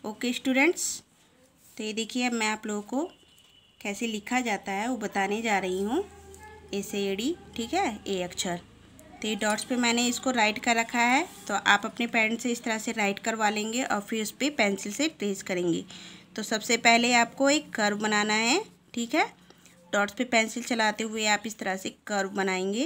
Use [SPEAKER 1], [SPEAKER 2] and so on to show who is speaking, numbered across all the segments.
[SPEAKER 1] Okay students, तो ये देखिए अब मैं आप लोगों को कैसे लिखा जाता है वो बताने जा रही हूँ। ए से एडी, ठीक है, ए अक्षर। तो ये डॉट्स पे मैंने इसको राइट कर रखा है, तो आप अपने पेन से इस तरह से राइट करवा लेंगे और फिर उस पर पेंसिल से ट्रेस करेंगे। तो सबसे पहले आपको एक कर्व बनाना है, ठीक है। डॉट्स पे पेंसिल चलाते हुए आप इस तरह से कर्व बनाएंगे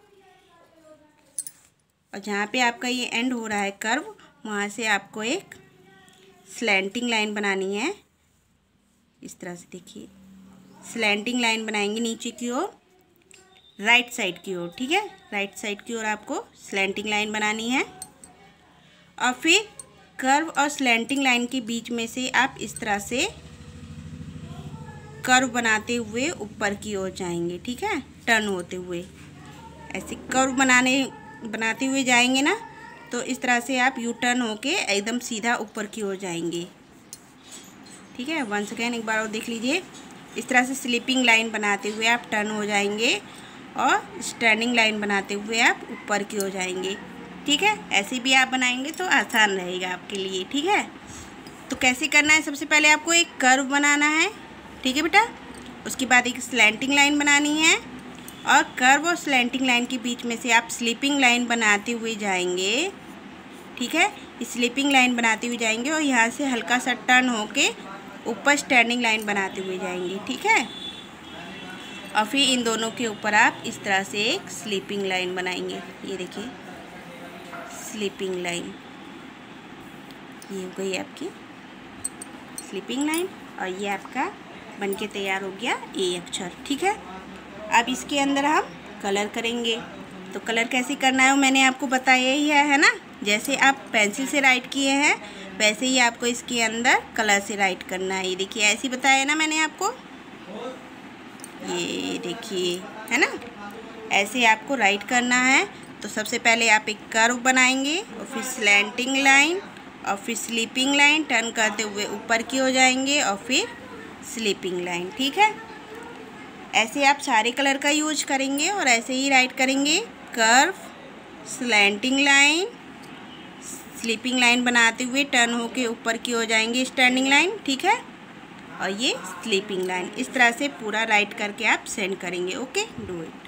[SPEAKER 1] और जहाँ पे आपका ये एंड हो रहा है कर्व, वहाँ से आपको एक स्लैंटिंग लाइन बनानी है। इस तरह से देखिए, स्लैंटिंग लाइन बनाएंगे नीचे की ओर, राइट साइड की ओर, ठीक है। राइट साइड की ओर आपको स्लैंटिंग लाइन बनानी है और फिर कर्व और स्लैंटिंग लाइन के बीच में से आप इस तरह से कर्व बनाते हुए ऊपर की ओर जाएंगे, ठीक है, टर्न होते हुए। ऐसे कर्व बनाते हुए जाएंगे ना, तो इस तरह से आप यू टर्न होके एकदम सीधा ऊपर की ओर जाएंगे, ठीक है। वंस अगेन एक बार और देख लीजिए। इस तरह से स्लीपिंग लाइन बनाते हुए आप टर्न हो जाएंगे और स्टैंडिंग लाइन बनाते हुए आप ऊपर की ओर जाएंगे, ठीक है। ऐसे भी आप बनाएंगे तो आसान रहेगा आपके लिए, ठीक है। तो कैसे करना है, सबसे पहले आपको एक कर्व बनाना है, ठीक है बेटा। उसके बाद एक स्लैंटिंग लाइन बनानी है और कर्व और स्लैंटिंग लाइन के बीच में से आप स्लीपिंग लाइन बनाते हुए जाएंगे, ठीक है। स्लीपिंग लाइन बनाते हुए जाएंगे और यहाँ से हल्का सा टर्न होके ऊपर स्टैंडिंग लाइन बनाते हुए जाएंगे, ठीक है। और फिर इन दोनों के ऊपर आप इस तरह से एक स्लीपिंग लाइन बनाएंगे। ये देखिए, स्लीपिंग लाइन, ये हो गई आपकी स्लीपिंग लाइन और ये आपका बनके तैयार हो गया ए अक्षर, ठीक है। अब इसके अंदर हम कलर करेंगे। तो कलर कैसे करना है वो मैंने आपको बताया ही है ना। जैसे आप पेंसिल से राइट किए हैं वैसे ही आपको इसके अंदर कलर से राइट करना है। ये देखिए, ऐसे ही बताया ना मैंने आपको, ये देखिए, है ना, ऐसे आपको राइट करना है। तो सबसे पहले आप एक कर्व बनाएंगे और फिर स्लैंटिंग लाइन और फिर स्लीपिंग लाइन, टर्न करते हुए ऊपर की हो जाएंगे और फिर स्लीपिंग लाइन, ठीक है। ऐसे आप सारे कलर का यूज करेंगे और ऐसे ही राइट करेंगे। Curve, slanting line, sleeping line बनाते हुए टर्न होके ऊपर की हो जाएंगे स्टैंडिंग लाइन, ठीक है। और ये स्लीपिंग लाइन, इस तरह से पूरा राइट करके आप सेंड करेंगे। Okay, do it.